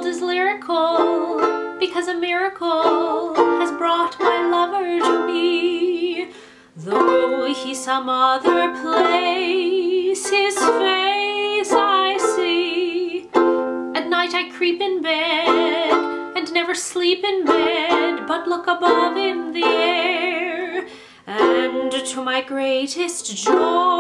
is lyrical, because a miracle has brought my lover to me. Though he's some other place, his face I see. At night I creep in bed, and never sleep in bed, but look above in the air. And to my greatest joy,